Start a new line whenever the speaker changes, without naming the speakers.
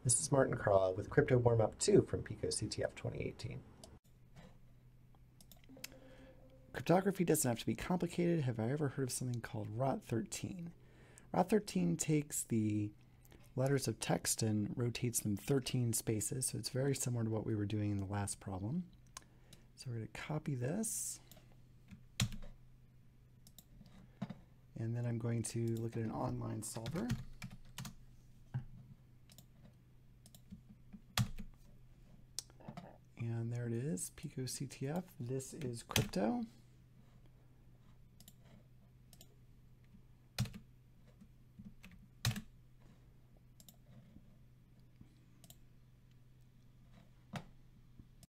This is Martin Carlisle with Crypto Warmup 2 from pico2018. 2018. Cryptography doesn't have to be complicated. Have I ever heard of something called ROT13? ROT13 takes the letters of text and rotates them 13 spaces, so it's very similar to what we were doing in the last problem. So we're going to copy this, and then I'm going to look at an online solver. And there it is, pico CTF. This is crypto.